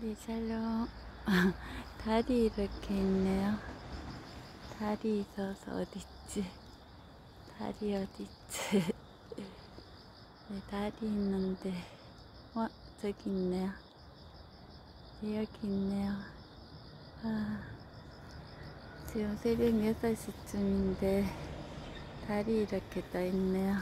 네, 샬롬. 달이 이렇게 있네요. 달이 있어서 어딨지? 달이 어딨지? 네, 달이 있는데, 저기 있네요. 네, 여기 있네요. 지금 새벽 6시쯤인데, 달이 이렇게 떠 있네요.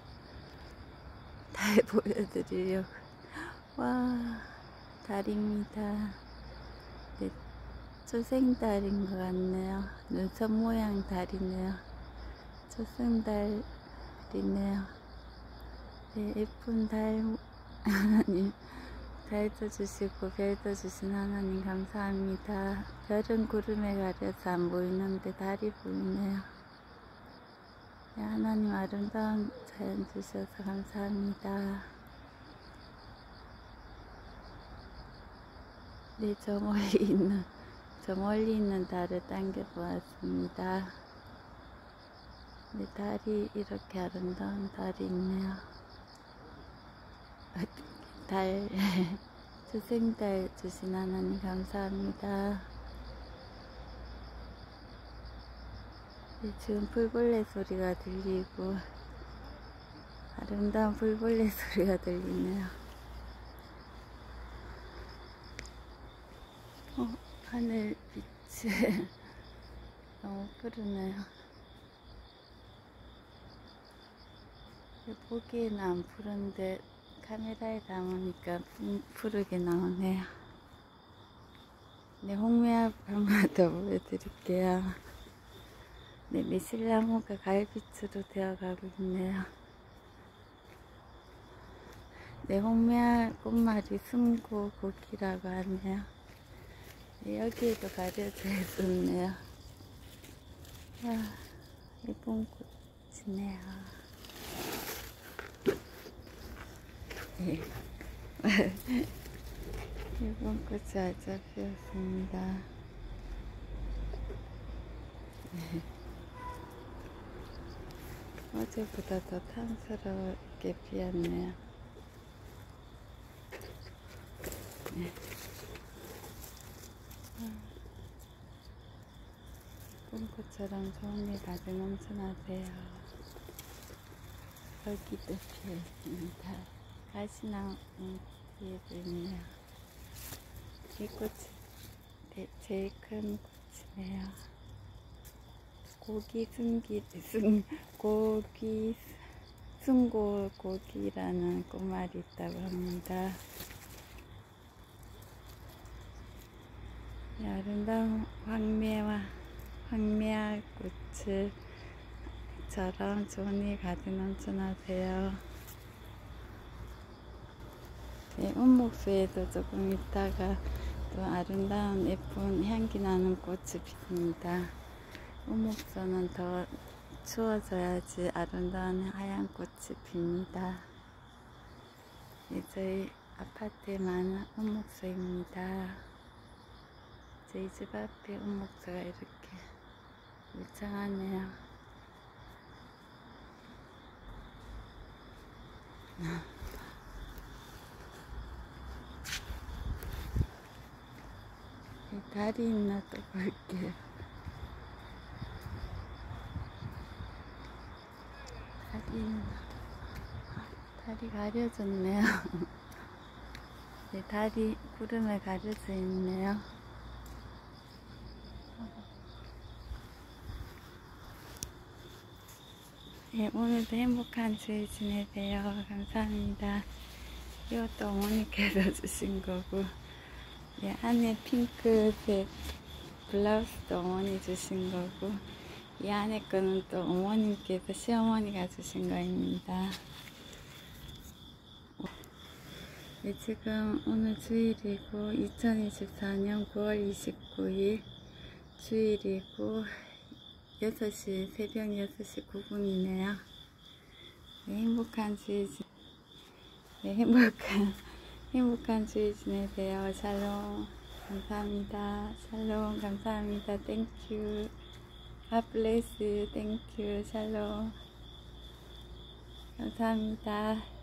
달 보여드리려고. 와, 달입니다. 네, 초생달인 것 같네요. 눈썹 모양 달이네요. 초생달이네요. 네, 예쁜 달 하나님, 달도 주시고 별도 주신 하나님 감사합니다. 별은 구름에 가려서 안 보이는데 달이 보이네요. 네, 하나님 아름다운 자연 주셔서 감사합니다. 네, 저 멀리 있는 달을 당겨 보았습니다. 네, 달이 이렇게 아름다운 달이 있네요. 달, 초생달 주신 하나님 감사합니다. 네, 지금 풀벌레 소리가 들리고, 아름다운 풀벌레 소리가 들리네요. 하늘 빛이 너무 푸르네요. 보기에는 안 푸른데 카메라에 담으니까 푸르게 나오네요. 네, 홍매화 한번 더 보여드릴게요. 네, 매실나무가 가을빛으로 되어가고 있네요. 네, 홍매화 꽃말이 숨고곡이라고 하네요. 네, 여기에도 가려져 있었네요. 와, 예쁜 꽃이네요. 네. 예쁜 꽃이 아주 피었습니다. 네. 어제보다 더 탐스럽게 피었네요. 네. 꿈꽃처럼 좋은 일 가득 넘쳐나세요. 여기도 피어있습니다. 가시나무 뒤에도 있네요. 이 꽃이 제일 큰 꽃이네요. 순고고기라는 꽃말이 있다고 합니다. 네, 아름다운 황매화 꽃처럼 좋은 일 가득 넘쳐나세요. 네, 운목수에도 조금 있다가 또 아름다운 예쁜 향기 나는 꽃이 핍니다. 운목수는 더 추워져야지 아름다운 하얀 꽃이 핍니다. 네, 저희 아파트에 많은 운목수입니다. 저희 집 앞에 운목수가 이렇게 울창하네요. 달이 있나 또 볼게요. 달이 가려졌네요. 네, 달이 구름에 가려져 있네요. 네, 오늘도 행복한 주일 지내세요. 감사합니다. 이것도 어머니께서 주신 거고, 네, 안에 핑크색 블라우스도 어머니 주신 거고, 이 안에 거는 또 어머님께서 시어머니가 주신 거입니다. 네, 지금 오늘 주일이고 2024년 9월 29일 주일이고 새벽 6시 9분이네요. 네, 행복한 주일 지내세요. 샬롬. 감사합니다. 샬롬. 감사합니다. 땡큐. God bless you. 땡큐. 샬롬. 감사합니다.